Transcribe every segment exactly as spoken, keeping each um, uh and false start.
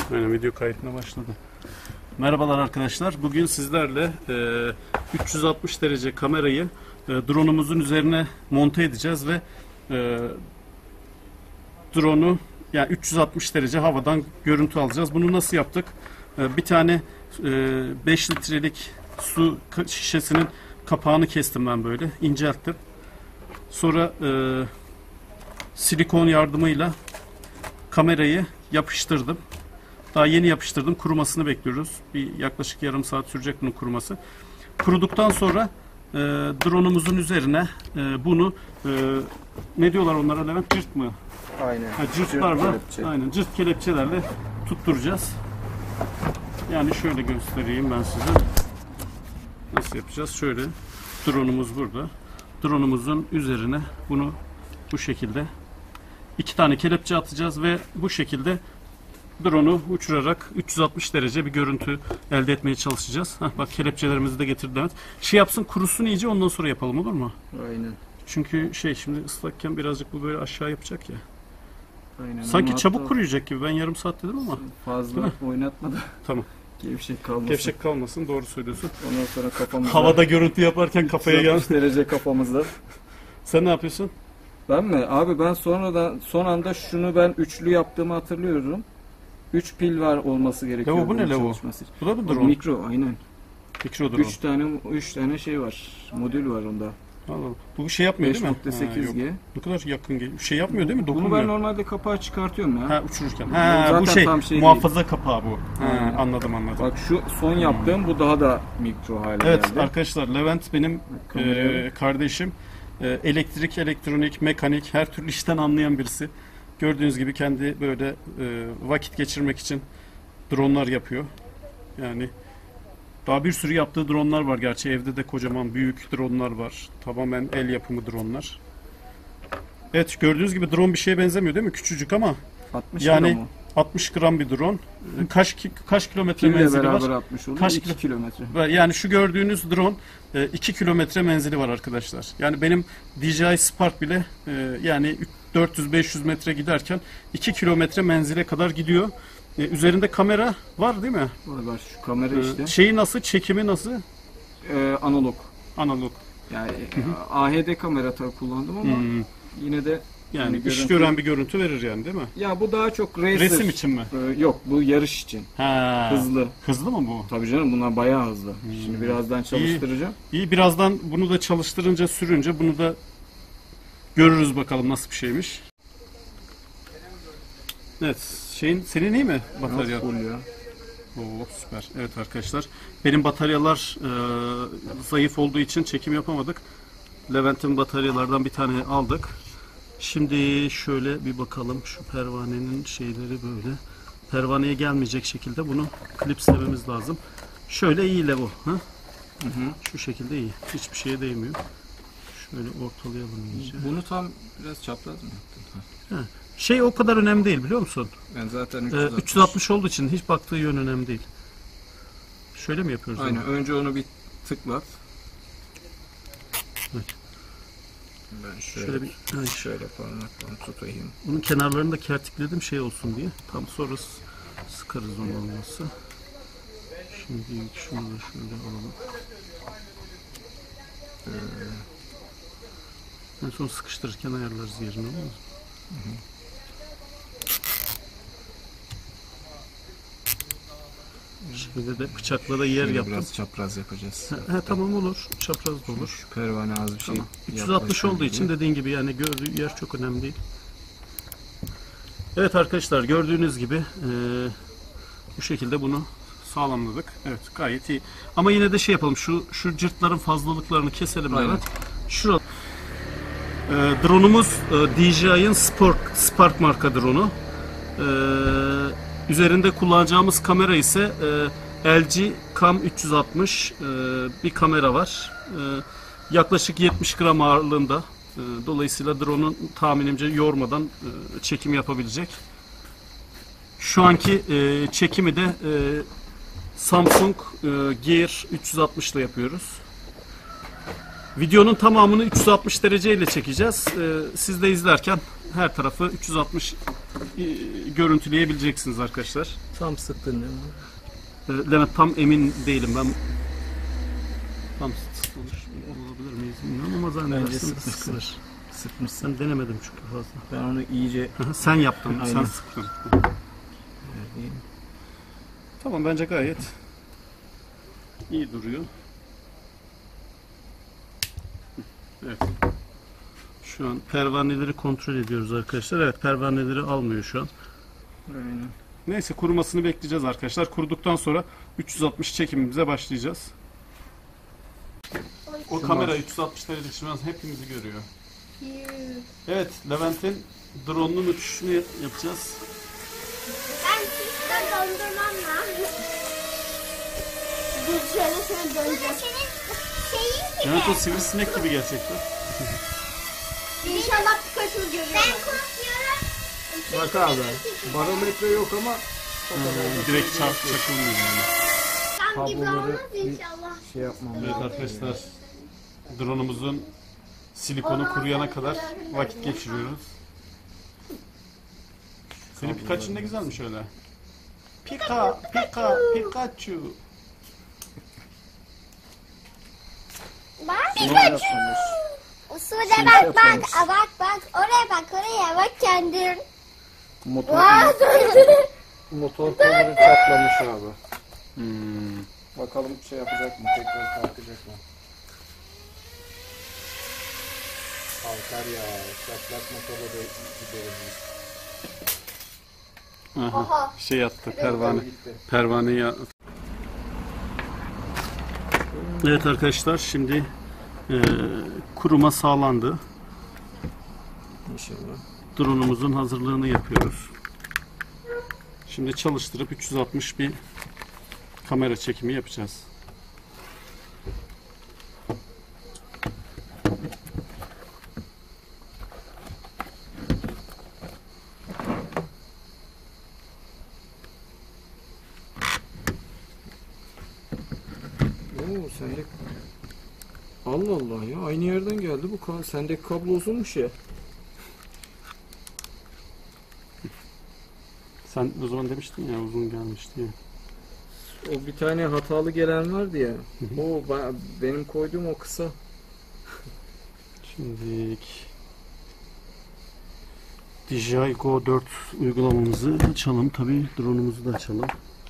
Aynen, video kaydına başladı. Merhabalar arkadaşlar. Bugün sizlerle e, üç yüz altmış derece kamerayı e, drone'umuzun üzerine monte edeceğiz ve e, drone'u yani üç yüz altmış derece havadan görüntü alacağız. Bunu nasıl yaptık? E, bir tane e, beş litrelik su şişesinin kapağını kestim ben böyle. İncelttim. Sonra e, silikon yardımıyla kamerayı yapıştırdım. Daha yeni yapıştırdım. Kurumasını bekliyoruz. Bir yaklaşık yarım saat sürecek bunun kuruması. Kuruduktan sonra e, drone'umuzun üzerine e, bunu e, ne diyorlar onlara Levent? Cırt mı? Aynen. Ha, cırtlarla, Cırt kelepçe. aynen cırt kelepçelerle tutturacağız. Yani şöyle göstereyim ben size. Nasıl yapacağız? Şöyle drone'umuz burada. Drone'umuzun üzerine bunu bu şekilde iki tane kelepçe atacağız ve bu şekilde drone'u uçurarak üç yüz altmış derece bir görüntü elde etmeye çalışacağız. Heh, bak kelepçelerimizi de getirdim. Evet. Şey yapsın, kurusun iyice, ondan sonra yapalım, olur mu? Aynen. Çünkü şey şimdi ıslakken birazcık bu böyle aşağı yapacak ya. Aynen. Sanki Ama çabuk hatta kuruyacak gibi. Ben yarım saat dedim ama. fazla oynatma da Tamam. gevşek kalmasın. Gevşek kalmasın, doğru söylüyorsun. Ondan sonra kafamızda Havada görüntü yaparken kafaya gel. altmış derece kafamızda. Sen ne yapıyorsun? Ben mi? Abi ben sonradan son anda şunu ben üçlü yaptığımı hatırlıyorum. üç pil var olması gerekiyor. Levo bu ne bunun Levo? çalışması için. Bu da mı O drone? mikro aynen. Mikro drone. üç tane üç tane şey var. Modül var onda. Allah Allah. Bu bir şey yapmıyor değil mi? beş nokta sekiz Ha, G. yok. Ne kadar yakın geliyor. Bir şey yapmıyor değil mi? Bunu Dokunmuyor. ben normalde kapağı çıkartıyorum ya. Ha, uçururken. Bu Ha, zaten bu şey, tam şey muhafaza kapağı bu. Ha, Aynen. anladım anladım. Bak şu son yaptığım bu daha da mikro hale Evet geldi. arkadaşlar, Levent benim Kamerayı- e, kardeşim. E, elektrik, elektronik, mekanik her türlü işten anlayan birisi. Gördüğünüz gibi kendi böyle e, vakit geçirmek için dronlar yapıyor. Yani daha bir sürü yaptığı dronlar var gerçi. Evde de kocaman büyük dronlar var. Tamamen el yapımı dronlar. Evet, gördüğünüz gibi drone bir şeye benzemiyor değil mi? Küçücük ama altmış yani kilo mu? altmış gram bir drone. E, Kaç ki- kaç kilometre Pille menzili beraber var? altmış olur. Kaç iki kilometre. Ve yani şu gördüğünüz drone iki kilometre menzili var arkadaşlar. Yani benim D J I Spark bile e, yani dört yüz beş yüz metre giderken iki kilometre menzile kadar gidiyor. E, üzerinde kamera var değil mi? Var var şu kamera E, işte. şeyi nasıl? Çekimi nasıl? Ee, analog. Analog. Yani A H D kamera tabii kullandım ama Hmm. yine de Yani Yani iş görüntü- gören bir görüntü verir yani değil mi? ya bu daha çok racer. Resim için mi? Ee, yok bu yarış için. Ha. Hızlı. Hızlı mı bu? Tabii canım bunlar bayağı hızlı. Şimdi birazdan çalıştıracağım. İyi, birazdan bunu da çalıştırınca, sürünce bunu da görürüz bakalım nasıl bir şeymiş. Evet, şeyin senin iyi mi batarya? Full ya. Oo, süper. Evet arkadaşlar, benim bataryalar e, zayıf olduğu için çekim yapamadık. Levent'in bataryalardan bir tane aldık. Şimdi şöyle bir bakalım, şu pervanenin şeyleri böyle. Pervaneye gelmeyecek şekilde bunu klipslememiz lazım. Şöyle iyi Levo. Ha? Hı hı. Şu şekilde iyi. Hiçbir şeye değmiyor. Şöyle ortalayalım iyice. Bunu tam biraz çapraz mı yaptın? Ha. Şey o kadar önemli değil biliyor musun? Ben zaten Ee, üç yüz altmış. üç yüz altmış olduğu için hiç baktığı yön önemli değil. Şöyle mi yapıyoruz? Aynen. Ama? Önce onu bir tıklat. Evet. Ben şöyle, Şöyle bir ay, şöyle parmakla tutayım. bunun kenarlarını da kertikledim şey olsun diye. Tam sonra s- sıkarız onu olmazsa. Şimdi şunu da şöyle alalım. Ee, en son sıkıştırırken ayarlarız yerine, olmaz mı? Hı hı. Şimdi de bıçakla da yer Şöyle yaptım. biraz çapraz yapacağız. He, he, tamam olur. Çapraz da olur. Şu pervane az bir şey. Tamam. üç yüz altmış olduğu için dediğin gibi yani gördüğü yer çok önemli değil. Evet arkadaşlar, gördüğünüz gibi e, bu şekilde bunu sağlamladık. Evet, gayet iyi. Ama yine de şey yapalım. Şu şu cırtların fazlalıklarını keselim. Aynen. Evet. Şurada e, drone'umuz e, D J I'ın Spark Spark marka drone'u. E, üzerinde kullanacağımız kamera ise e, L G Cam üç yüz altmış e, bir kamera var. E, yaklaşık yetmiş gram ağırlığında. E, dolayısıyla drone'un tahminimce yormadan e, çekim yapabilecek. Şu anki e, çekimi de e, Samsung e, Gear üç yüz altmış ile yapıyoruz. Videonun tamamını üç yüz altmış derece ile çekeceğiz. Ee, siz de izlerken her tarafı üç yüz altmış e, görüntüleyebileceksiniz arkadaşlar. Tam sıktın değil mi? Ee, Levent tam emin değilim ben. Tam sıkılır olabilir miyiz bilmiyorum ama Bence zannedersin sıkmışsın. sıkılır. Sıkmışsın. Sen denemedim çünkü fazla. Ben onu iyice Sen yaptın, sen Aynen. sıktın. vereyim. Tamam bence gayet iyi duruyor. Evet. Şu an pervaneleri kontrol ediyoruz arkadaşlar. Evet, pervaneleri almıyor şu an. Aynen. Neyse, kurumasını bekleyeceğiz arkadaşlar. Kuruduktan sonra üç yüz altmış çekimimize başlayacağız. O Şu kamera var. üç yüz altmış derece şu an hepimizi görüyor. Evet, Levent'in drone'un uçuşunu yap- yapacağız. Ben sizden dondurmam lazım. Dur şöyle şöyle döneceğim. Senin şeyin Levent o sivrisinek gibi gerçekten. İnşallah Pikachu görüyor. Ben korkuyorum. Bak abi, barometre yok ama Hmm, direkt çarp çakılmıyor yani. Tam gibi kabloları olmaz bir- inşallah. şey yapmam Evet lazım. arkadaşlar, drone'umuzun silikonu kuruyana kadar vakit geçiriyoruz. Senin Pikachu'un ne güzelmiş öyle. Pika, Pika, Pikachu. Bak Bunu Pikachu. yapmamış. Usude Şey bak yapmamış. bak. Aa, bak bak. Oraya bak oraya bak kendin. Motor, Vaa döndü. motor kolları çatlamış abi. Hmm. Bakalım şey yapacak mı? Tekrar kalkacak mı? Kalkar ya. Çatlak motorla da gideriz. Aha, Aha. şey yattı, pervane, Gitti. pervaneyi at- Evet arkadaşlar, şimdi e, kuruma sağlandı. İnşallah. Drone'umuzun hazırlığını yapıyoruz. Şimdi çalıştırıp üç yüz altmış bir kamera çekimi yapacağız. Oo, sende Allah Allah ya, aynı yerden geldi bu ka sendeki kablo uzunmuş ya. Sen o zaman demiştin ya uzun gelmiş diye. O bir tane hatalı gelen vardı ya. O ba- benim koyduğum o kısa. Şimdi D J I Go dört uygulamamızı açalım. Tabii drone'umuzu da açalım.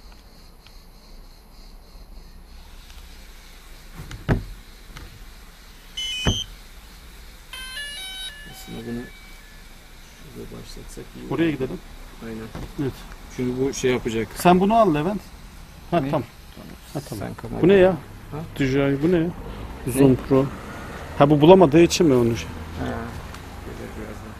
Aslında bunu şurada başlatsak iyi. Oraya gidelim. Aynen. Evet. Çünkü bu şey yapacak. Sen bunu al Levent. Ha Ne? tamam. Ha, tamam. Sen kamera- Bu ne ya? Ha? D J I bu ne ya? Zoom Pro. Ha bu bulamadığı için mi onu? Ha. Gelir birazdan.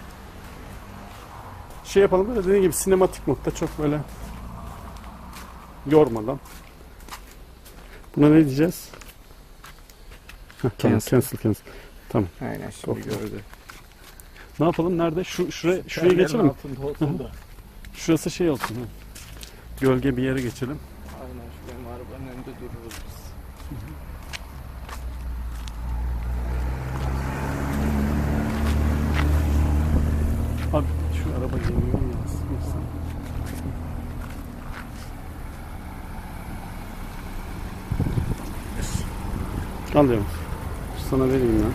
Şey yapalım böyle dediğim gibi sinematik modda çok böyle yormadan. Buna ne diyeceğiz? Heh, tamam, Cancel. cancel cancel. Tamam. Aynen şimdi Korkma. gördü. Ne yapalım? Nerede? Şu şuraya şuraya Perdenin geçelim mi? altında olsun da. Şurası şey olsun. ha. Gölge bir yere geçelim. Aynen şu benim arabanın önünde dururuz biz. Abi şu araba geliyor ya. sıkıntı. Al diyorum. Sana vereyim ya.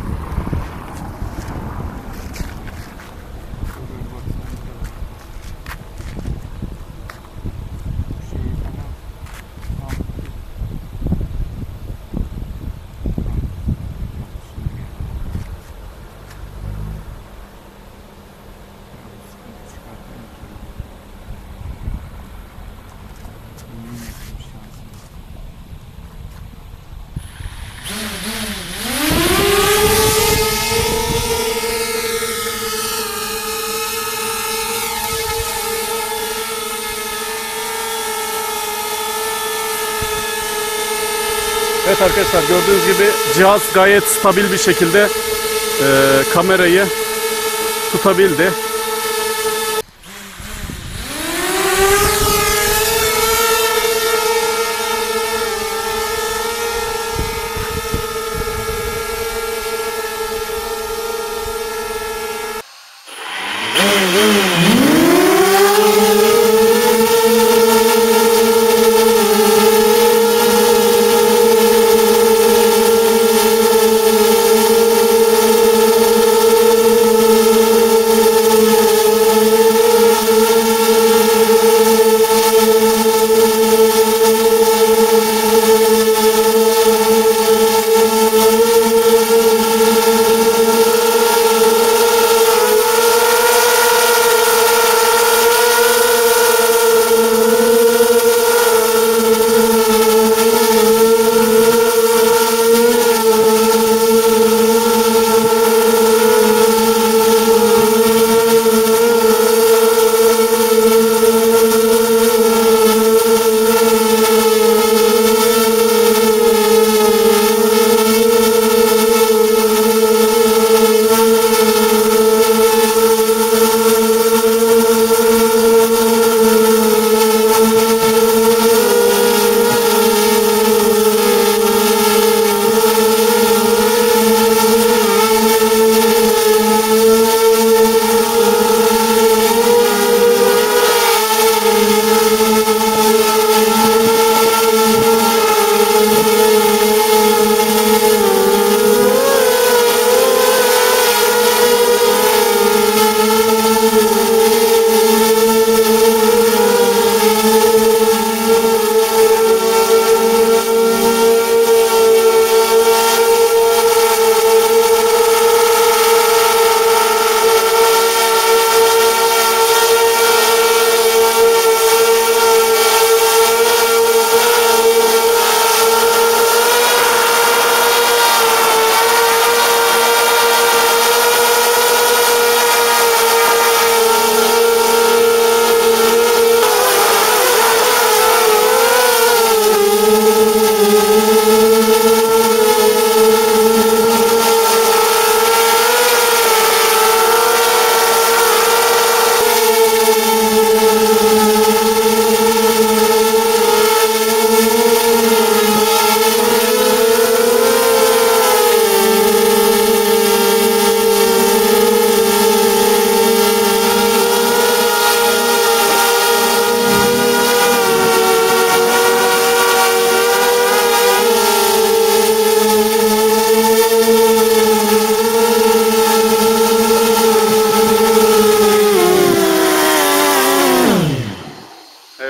Evet arkadaşlar, gördüğünüz gibi cihaz gayet stabil bir şekilde e, kamerayı tutabildi.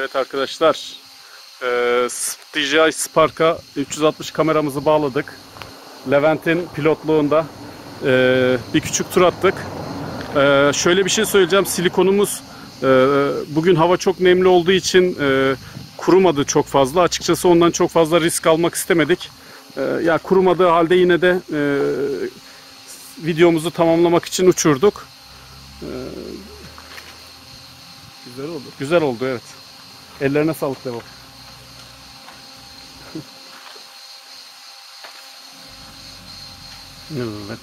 Evet arkadaşlar, e, D J I Spark'a üç yüz altmış kameramızı bağladık. Levent'in pilotluğunda e, bir küçük tur attık. E, şöyle bir şey söyleyeceğim, silikonumuz e, bugün hava çok nemli olduğu için e, kurumadı çok fazla. Açıkçası ondan çok fazla risk almak istemedik. E, ya kurumadığı halde yine de e, videomuzu tamamlamak için uçurduk. E, Güzel oldu. güzel oldu, evet. Ellerine sağlık devam. Evet.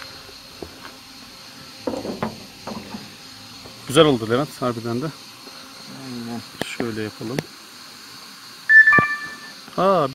Güzel oldu Levent, harbiden de. Aynen. Şöyle yapalım. Aa,